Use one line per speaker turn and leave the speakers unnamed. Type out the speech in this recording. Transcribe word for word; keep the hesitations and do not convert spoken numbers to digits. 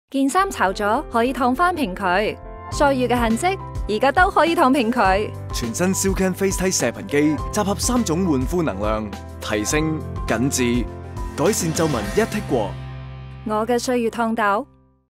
件衫巢咗可以燙翻平佢，歲月嘅痕跡而家都可以燙平佢。
全新 Silken FaceTite 射頻機集合三種煥膚能量，提升、緊緻、改善皺紋一剔過。
我嘅歲月燙斗。